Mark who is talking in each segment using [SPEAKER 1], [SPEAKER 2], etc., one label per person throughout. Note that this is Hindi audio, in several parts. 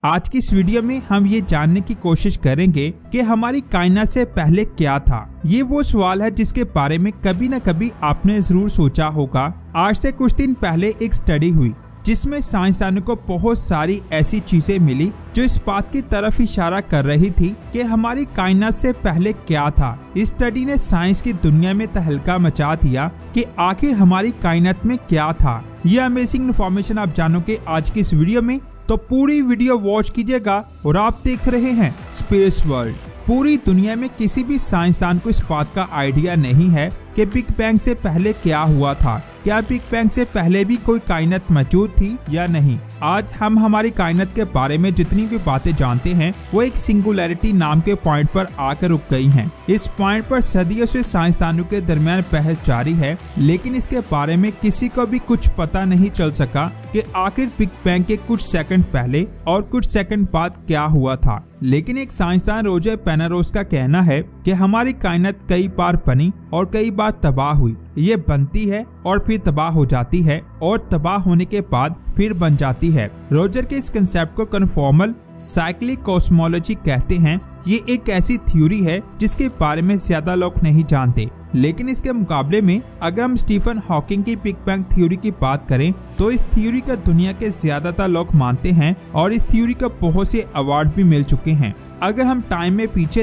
[SPEAKER 1] आज की इस वीडियो में हम ये जानने की कोशिश करेंगे कि हमारी कायनात से पहले क्या था। ये वो सवाल है जिसके बारे में कभी न कभी आपने जरूर सोचा होगा। आज से कुछ दिन पहले एक स्टडी हुई जिसमें साइंसदानों को बहुत सारी ऐसी चीजें मिली जो इस बात की तरफ इशारा कर रही थी कि हमारी कायनात से पहले क्या था। इस स्टडी ने साइंस की दुनिया में तहलका मचा दिया कि आखिर हमारी कायनात में क्या था। ये अमेजिंग इन्फॉर्मेशन आप जानोगे आज की इस वीडियो में, तो पूरी वीडियो वॉच कीजिएगा। और आप देख रहे हैं स्पेस वर्ल्ड। पूरी दुनिया में किसी भी साइंसदान को इस बात का आइडिया नहीं है कि बिग बैंग से पहले क्या हुआ था। क्या बिग बैंग से पहले भी कोई कायनात मौजूद थी या नहीं। आज हम हमारी कायनात के बारे में जितनी भी बातें जानते हैं वो एक सिंगुलैरिटी नाम के पॉइंट पर आकर रुक गई हैं। इस पॉइंट पर सदियों से साइंसदानों के दरमियान बहस जारी है, लेकिन इसके बारे में किसी को भी कुछ पता नहीं चल सका कि आखिर बिग बैंग के कुछ सेकंड पहले और कुछ सेकंड बाद क्या हुआ था। लेकिन एक साइंसदान रोजर पेनारोस का कहना है कि हमारी कायनात कई बार बनी और कई बार तबाह हुई। ये बनती है और फिर तबाह हो जाती है और तबाह होने के बाद फिर बन जाती है। रोजर के इस कंसेप्ट को कन्फॉर्मल साइक्लिक कॉस्मोलॉजी कहते हैं। ये एक ऐसी थ्योरी है जिसके बारे में ज्यादा लोग नहीं जानते, लेकिन इसके मुकाबले में अगर हम स्टीफन हॉकिंग की बिग बैंग थ्योरी की बात करें तो इस थ्योरी का दुनिया के ज्यादातर लोग मानते हैं और इस थ्योरी को बहुत से अवार्ड भी मिल चुके हैं। अगर हम टाइम में पीछे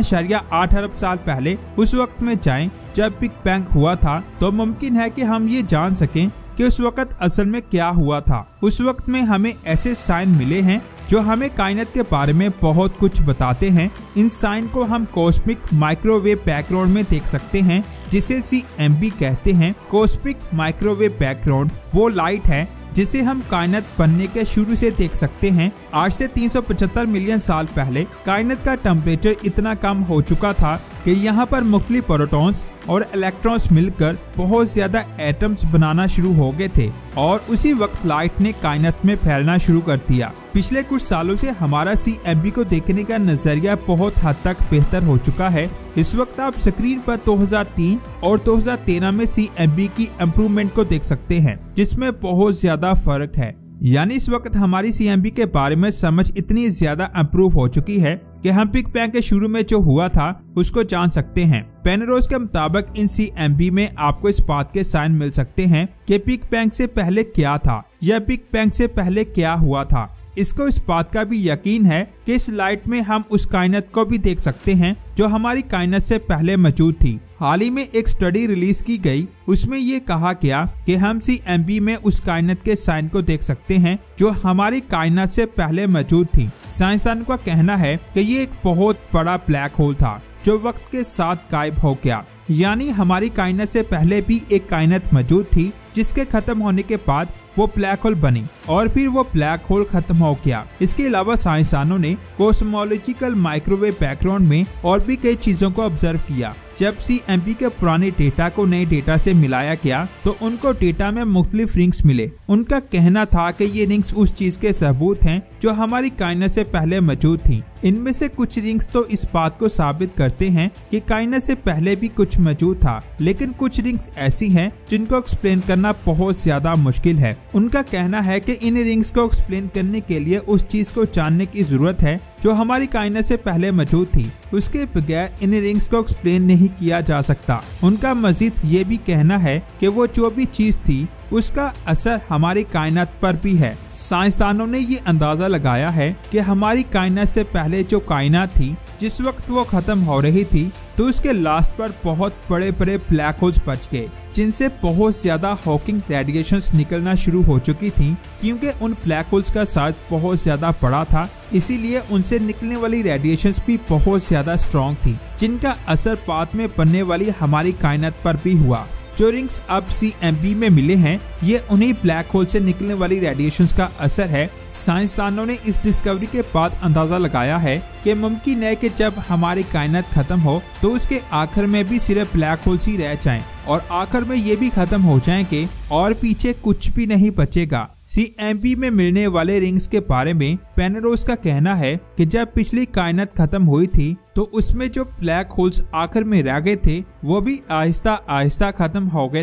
[SPEAKER 1] 13.8 अरब साल पहले उस वक्त में जाएं जब बिग बैंग हुआ था, तो मुमकिन है कि हम ये जान सकें कि उस वक्त असल में क्या हुआ था। उस वक्त में हमें ऐसे साइन मिले हैं जो हमें कायनात के बारे में बहुत कुछ बताते हैं। इन साइन को हम कॉस्मिक माइक्रोवेव बैकग्राउंड में देख सकते हैं, जिसे CMB कहते हैं। कॉस्मिक माइक्रोवेव बैकग्राउंड वो लाइट है जिसे हम कायनात बनने के शुरू से देख सकते हैं। आज से 375 मिलियन साल पहले कायनात का टेम्परेचर इतना कम हो चुका था कि यहाँ पर मुख्तलिफ प्रोटॉन्स और इलेक्ट्रॉन्स मिलकर बहुत ज्यादा एटम्स बनाना शुरू हो गए थे और उसी वक्त लाइट ने कायनात में फैलना शुरू कर दिया। पिछले कुछ सालों से हमारा CMB को देखने का नजरिया बहुत हद तक बेहतर हो चुका है। इस वक्त आप स्क्रीन पर 2003 और 2013 में CMB की इम्प्रूवमेंट को देख सकते हैं, जिसमें बहुत ज्यादा फर्क है। यानी इस वक्त हमारी CMB के बारे में समझ इतनी ज्यादा इम्प्रूव हो चुकी है कि हम बिग बैंग के शुरू में जो हुआ था उसको जान सकते हैं। पेनारोस के मुताबिक इन CMB में आपको इस बात के साइन मिल सकते हैं कि बिग बैंग से पहले क्या था या बिग बैंग से पहले क्या हुआ था। इसको इस बात का भी यकीन है कि इस लाइट में हम उस कायनात को भी देख सकते हैं जो हमारी कायनात से पहले मौजूद थी। हाल ही में एक स्टडी रिलीज की गई, उसमें ये कहा गया कि हम CMB में उस कायनात के साइन को देख सकते हैं जो हमारी कायनात से पहले मौजूद थी। साइंसदानों का कहना है कि ये एक बहुत बड़ा ब्लैक होल था जो वक्त के साथ गायब हो गया। यानी हमारी कायनात से पहले भी एक कायनात मौजूद थी जिसके खत्म होने के बाद वो ब्लैक होल बनी और फिर वो ब्लैक होल खत्म हो गया। इसके अलावा साइंसदानों ने कॉस्मोलॉजिकल माइक्रोवेव बैकग्राउंड में और भी कई चीजों को ऑब्जर्व किया। जब CMB के पुराने डेटा को नए डेटा से मिलाया गया तो उनको डेटा में मुख्तलिफ रिंग्स मिले। उनका कहना था कि ये रिंग्स उस चीज के सबूत हैं जो हमारी कायनात से पहले मौजूद थी। इनमें से कुछ रिंग्स तो इस बात को साबित करते हैं कि कायनात से पहले भी कुछ मौजूद था, लेकिन कुछ रिंग्स ऐसी हैं जिनको एक्सप्लेन करना बहुत ज्यादा मुश्किल है। उनका कहना है कि इन रिंग्स को एक्सप्लेन करने के लिए उस चीज को जानने की जरूरत है जो हमारी कायनात से पहले मौजूद थी। उसके बगैर इन रिंग्स को एक्सप्लेन नहीं किया जा सकता। उनका मजीद ये भी कहना है कि वो जो भी चीज थी उसका असर हमारी कायनात पर भी है। साइंसदानों ने ये अंदाजा लगाया है कि हमारी कायनात से पहले जो कायनात थी जिस वक्त वो खत्म हो रही थी तो उसके लास्ट पर बहुत बड़े बड़े ब्लैक होल्स बच गए, जिनसे बहुत ज्यादा हॉकिंग रेडिएशंस निकलना शुरू हो चुकी थी। क्योंकि उन ब्लैक होल्स का साइज बहुत ज्यादा बड़ा था, इसीलिए उनसे निकलने वाली रेडिएशंस भी बहुत ज्यादा स्ट्रॉन्ग थी, जिनका असर बाद में बनने वाली हमारी कायनात पर भी हुआ। जो रिंग्स अब CMB में मिले हैं ये उन्हीं ब्लैक होल से निकलने वाली रेडिएशंस का असर है। साइंसदानों ने इस डिस्कवरी के बाद अंदाजा लगाया है कि मुमकिन है कि जब हमारी कायनात खत्म हो तो उसके आखिर में भी सिर्फ ब्लैक होल्स ही रह जाएं और आखिर में ये भी खत्म हो जाएंगे और पीछे कुछ भी नहीं बचेगा। CMB में मिलने वाले रिंग्स के बारे में पेनारोस का कहना है कि जब पिछली कायनात खत्म हुई थी तो उसमें जो ब्लैक होल्स आखिर में रह गए थे वो भी आहिस्ता आहिस्ता खत्म हो गए थे।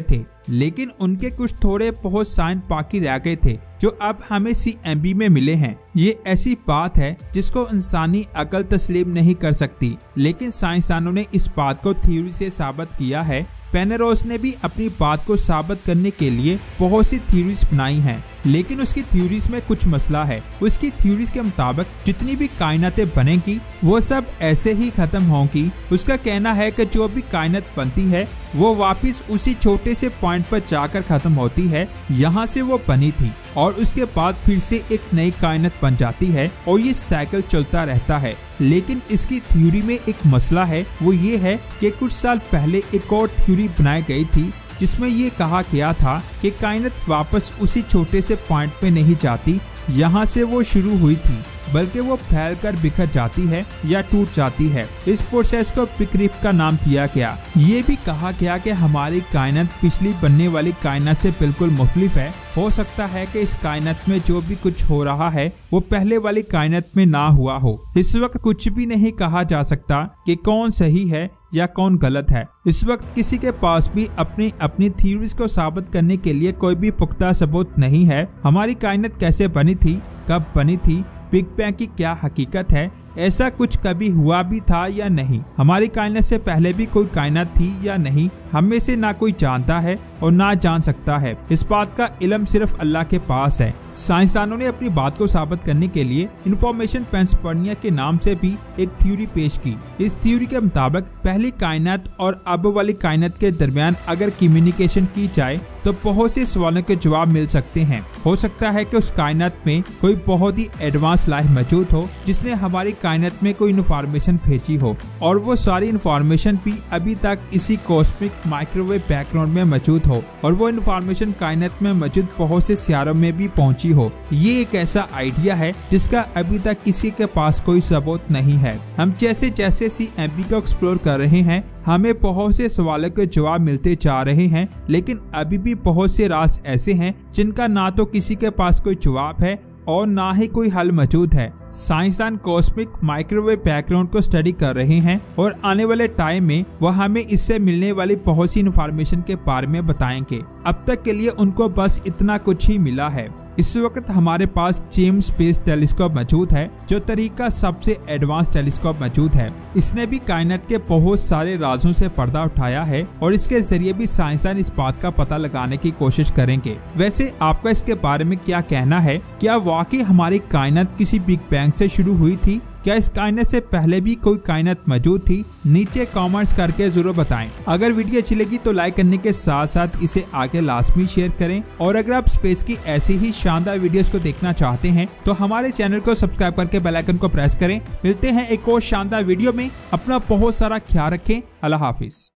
[SPEAKER 1] लेकिन उनके कुछ थोड़े बहुत साइन बाकी रह गए थे जो अब हमें CMB में मिले हैं। ये ऐसी बात है जिसको इंसानी अकल तस्लीम नहीं कर सकती, लेकिन साइंसदानों ने इस बात को थ्योरी से साबित किया है। पेनरोज ने भी अपनी बात को साबित करने के लिए बहुत सी थ्योरीज बनाई हैं, लेकिन उसकी थ्योरीज में कुछ मसला है। उसकी थ्योरीज के मुताबिक जितनी भी कायनातें बनेगी वो सब ऐसे ही खत्म होंगी। उसका कहना है कि जो भी कायनात बनती है वो वापस उसी छोटे से पॉइंट पर जाकर खत्म होती है यहाँ से वो बनी थी, और उसके बाद फिर से एक नई कायनात बन जाती है और ये साइकिल चलता रहता है। लेकिन इसकी थ्योरी में एक मसला है, वो ये है कि कुछ साल पहले एक और थ्योरी बनाई गई थी जिसमें ये कहा गया था कि कायनात वापस उसी छोटे से पॉइंट पे नहीं जाती यहाँ से वो शुरू हुई थी, बल्कि वो फैलकर बिखर जाती है या टूट जाती है। इस प्रोसेस को बिग रिप का नाम दिया गया। ये भी कहा गया कि हमारी कायनात पिछली बनने वाली कायनात से बिल्कुल मुख्तलिफ है। हो सकता है कि इस कायनात में जो भी कुछ हो रहा है वो पहले वाली कायनात में ना हुआ हो। इस वक्त कुछ भी नहीं कहा जा सकता कि कौन सही है या कौन गलत है। इस वक्त किसी के पास भी अपनी अपनी थ्योरीज को साबित करने के लिए कोई भी पुख्ता सबूत नहीं है। हमारी कायनात कैसे बनी थी, कब बनी थी, बिग बैंग की क्या हकीकत है, ऐसा कुछ कभी हुआ भी था या नहीं, हमारी कायनात से पहले भी कोई कायनात थी या नहीं, हम में से ना कोई जानता है और ना जान सकता है। इस बात का इल्म सिर्फ अल्लाह के पास है। साइंसदानों ने अपनी बात को साबित करने के लिए इन्फॉर्मेशन पेंसपर्निया के नाम से भी एक थ्योरी पेश की। इस थ्योरी के मुताबिक पहली कायनात और अब वाली कायनात के दरमियान अगर कम्युनिकेशन की जाए तो बहुत से सवालों के जवाब मिल सकते हैं। हो सकता है कि उस कायनात में कोई बहुत ही एडवांस लाइफ मौजूद हो जिसने हमारी कायनात में कोई इन्फॉर्मेशन भेजी हो, और वो सारी इन्फॉर्मेशन भी अभी तक इसी कॉस्मिक माइक्रोवेव बैकग्राउंड में मौजूद हो, और वो इन्फॉर्मेशन कायनात में मौजूद बहुत से सियारों में भी पहुंची हो। ये एक ऐसा आइडिया है जिसका अभी तक किसी के पास कोई सबूत नहीं है। हम जैसे जैसे CMB को एक्सप्लोर कर रहे हैं हमें बहुत से सवालों के जवाब मिलते जा रहे हैं, लेकिन अभी भी बहुत से राज ऐसे हैं जिनका ना तो किसी के पास कोई जवाब है और ना ही कोई हल मौजूद है। साइंसदान कॉस्मिक माइक्रोवेव बैकग्राउंड को स्टडी कर रहे हैं और आने वाले टाइम में वह हमें इससे मिलने वाली बहुत सी इन्फॉर्मेशन के बारे में बताएंगे। अब तक के लिए उनको बस इतना कुछ ही मिला है। इस वक्त हमारे पास जेम्स स्पेस टेलीस्कोप मौजूद है जो तरीका सबसे एडवांस टेलीस्कोप मौजूद है। इसने भी कायनात के बहुत सारे राजों से पर्दा उठाया है और इसके जरिए भी साइंसदान इस बात का पता लगाने की कोशिश करेंगे। वैसे आपका इसके बारे में क्या कहना है? क्या वाकई हमारी कायनात किसी बिग बैंग से शुरू हुई थी? क्या इस कायनात से पहले भी कोई कायनात मौजूद थी? नीचे कमेंट्स करके जरूर बताएं। अगर वीडियो अच्छी लगी तो लाइक करने के साथ साथ इसे आगे लाजमी शेयर करें, और अगर आप स्पेस की ऐसी ही शानदार वीडियोस को देखना चाहते हैं तो हमारे चैनल को सब्सक्राइब करके बेल आइकन को प्रेस करें। मिलते हैं एक और शानदार वीडियो में। अपना बहुत सारा ख्याल रखें। अल्लाह हाफिज।